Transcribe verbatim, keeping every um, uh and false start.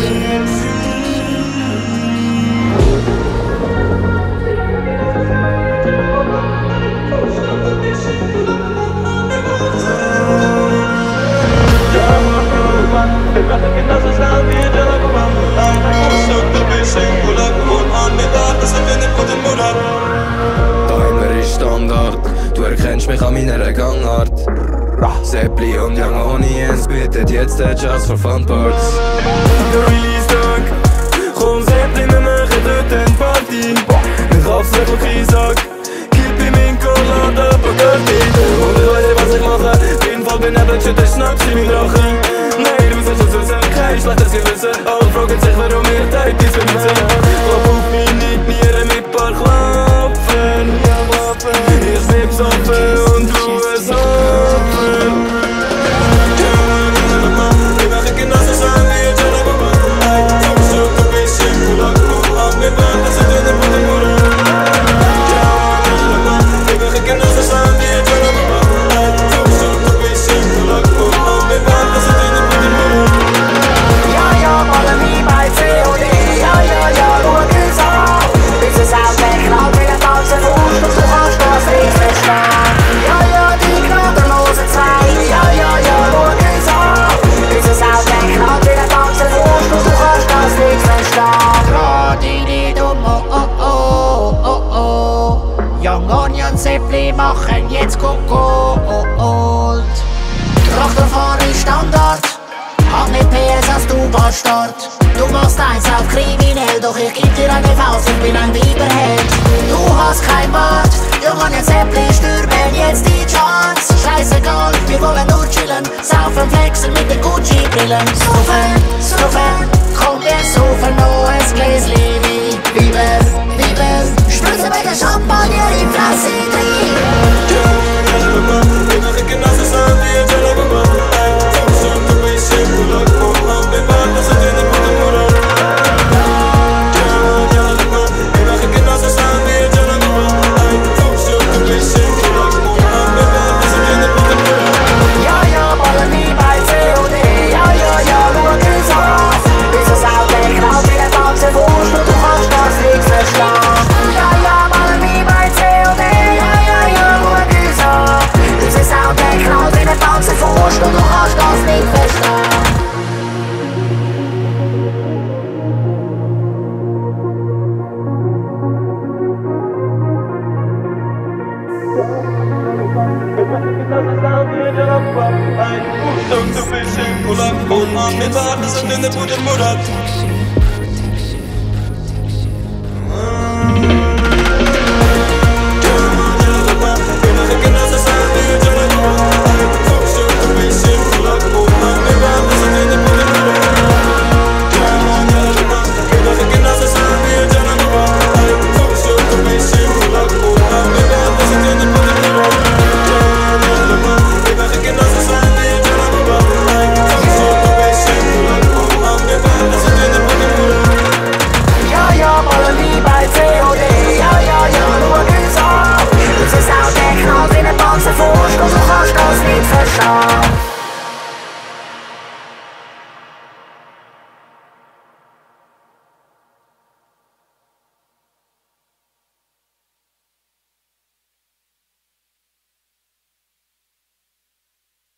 Du erkennst mich an meiner Gangart. Seppli und Young Onions bietet jetzt den Just for Fun Parts. Der Release-Tag, komm Seppli, wir machen dort eine Party. Ich hab's wirklich gesagt, gib ihm in Colada, Bugatti. Und ich weiss nicht, was ich mache, auf jeden Fall bin ich schon der Schnaps in meinem Rachen. Nein, du musst schon so kein schlechtes Gewissen. Alle fragen sich, warum ich Zeit ist für mich. Klopf auf meine Nieren mit paar Klappen. Ich bin besoffen und du es offen. Wir machen genauso sein wie jetzt alle Baba. Ich muss schon ein bisschen Kulak und wir werden das in den Boden Mutter. Wir machen genauso sein wie jetzt alle Baba. Ich muss schon ein bisschen Kulak und wir werden das in den Boden Mutter. Ja, ja, wollen wir bei C O D. Ja, ja, ja, schau uns an. Bis es auch wegknallt wie ein falscher Fuß und du kannst das nicht verstehen. Ja, ja, die gnadenlose Zeit. Ja, ja, ja, schau uns an. Bis es auch wegknallt wie ein falscher Fuß und du kannst das nicht verstehen. Dreh dich nicht um, oh, oh, oh, oh, oh. Young Onion Seppli machen jetzt Coco, oh, oh. Traktorfahren ist Standard. Hab nicht P S als du Bastard. Du machst eins auf kriminell, doch ich geb dir eine Faust und bin ein Weiberheld. Du hast kein Wort, Young Onion Seppli stürmen jetzt die Charts. Scheißegal, wir wollen nur chillen, saufen, flexen mit den Gucci-Brillen. Saufen, saufen, komm wir saufen noch ein Gläschen Wein. Weiber, Weiber, spritzen mit der Champagner im Flassi drin. Wir machen genauso sein wie jetzt alle Baba. Und wir warten, sind in der guten Mutter.